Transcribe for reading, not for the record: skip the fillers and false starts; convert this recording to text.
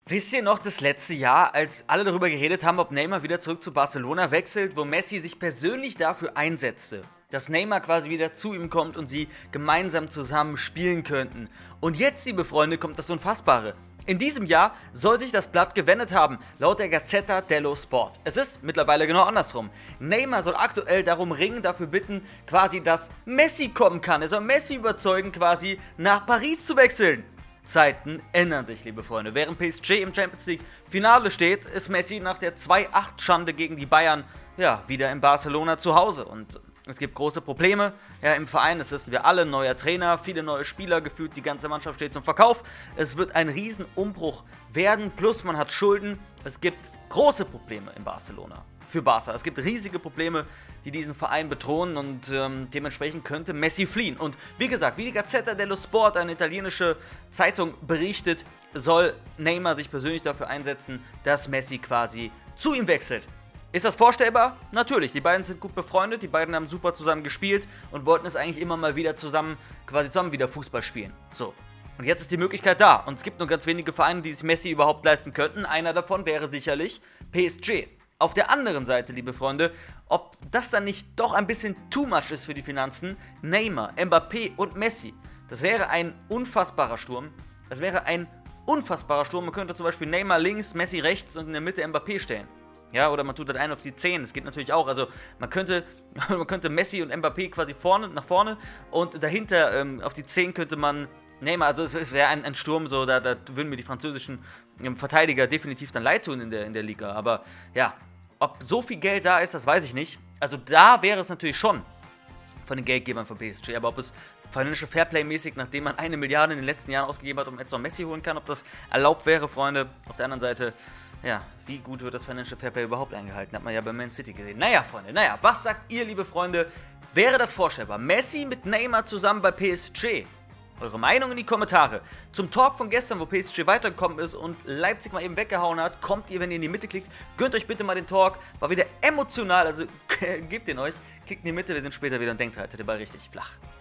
Wisst ihr noch das letzte Jahr, als alle darüber geredet haben, ob Neymar wieder zurück zu Barcelona wechselt, wo Messi sich persönlich dafür einsetzte, dass Neymar quasi wieder zu ihm kommt und sie gemeinsam zusammen spielen könnten. Und jetzt, liebe Freunde, kommt das Unfassbare. In diesem Jahr soll sich das Blatt gewendet haben, laut der Gazzetta dello Sport. Es ist mittlerweile genau andersrum. Neymar soll aktuell darum ringen, dafür bitten, quasi, dass Messi kommen kann. Er soll Messi überzeugen, quasi nach Paris zu wechseln. Zeiten ändern sich, liebe Freunde. Während PSG im Champions League Finale steht, ist Messi nach der 2-8-Schande gegen die Bayern wieder in Barcelona zu Hause. Und es gibt große Probleme im Verein, das wissen wir alle. Neuer Trainer, viele neue Spieler gefühlt, die ganze Mannschaft steht zum Verkauf. Es wird ein Riesenumbruch werden, plus man hat Schulden. Es gibt große Probleme in Barcelona. Für Barca. Es gibt riesige Probleme, die diesen Verein bedrohen und dementsprechend könnte Messi fliehen. Und wie gesagt, wie die Gazzetta dello Sport, eine italienische Zeitung, berichtet, soll Neymar sich persönlich dafür einsetzen, dass Messi quasi zu ihm wechselt. Ist das vorstellbar? Natürlich, die beiden sind gut befreundet, die beiden haben super zusammen gespielt und wollten es eigentlich immer mal wieder zusammen wieder Fußball spielen. So. Und jetzt ist die Möglichkeit da. Und es gibt nur ganz wenige Vereine, die sich Messi überhaupt leisten könnten. Einer davon wäre sicherlich PSG. Auf der anderen Seite, liebe Freunde, ob das dann nicht doch ein bisschen too much ist für die Finanzen, Neymar, Mbappé und Messi, das wäre ein unfassbarer Sturm. Man könnte zum Beispiel Neymar links, Messi rechts und in der Mitte Mbappé stellen. Ja, oder man tut das einen auf die 10, das geht natürlich auch. Also man könnte Messi und Mbappé quasi nach vorne und dahinter auf die 10 könnte man Neymar, also es wäre ein Sturm, so, da würden mir die französischen Verteidiger definitiv dann leid tun in der Liga. Aber ja, ob so viel Geld da ist, das weiß ich nicht. Also da wäre es natürlich schon von den Geldgebern von PSG, aber ob es Financial Fairplay mäßig, nachdem man 1 Milliarde in den letzten Jahren ausgegeben hat, um jetzt noch Messi holen kann, ob das erlaubt wäre, Freunde. Auf der anderen Seite, ja, wie gut wird das Financial Fairplay überhaupt eingehalten? Hat man ja bei Man City gesehen. Naja, Freunde, was sagt ihr, liebe Freunde? Wäre das vorstellbar? Messi mit Neymar zusammen bei PSG? Eure Meinung in die Kommentare. Zum Talk von gestern, wo PSG weitergekommen ist und Leipzig mal eben weggehauen hat, kommt ihr, wenn ihr in die Mitte klickt. Gönnt euch bitte mal den Talk. War wieder emotional, also gebt den euch. Klickt in die Mitte, wir sind später wieder und denkt, haltet den Ball richtig flach.